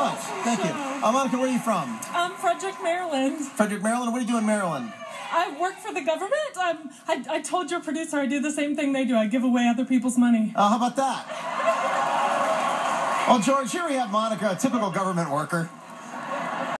much. Thank you. Monica, where are you from? Frederick, Maryland. Frederick, Maryland? What do you do in Maryland? I work for the government. I told your producer I do the same thing they do. I give away other people's money. How about that? Well, George, here we have Monica, a typical government worker.